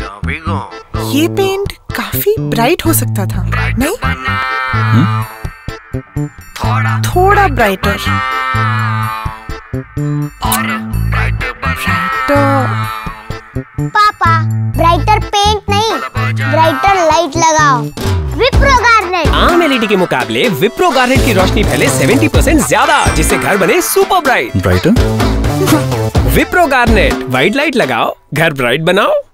ये पेंट काफी ब्राइट हो सकता था, नहीं? थोड़ा ब्राइटर। पापा, ब्राइटर पेंट नहीं, ब्राइटर लाइट लगाओ। विप्रो गार्नेट। आम एलईडी के मुकाबले विप्रो गार्नेट की रोशनी फैले 70% ज्यादा, जिससे घर बने super bright. Brighter? Wipro Garnet, white light लगाओ, घर ब्राइट बनाओ।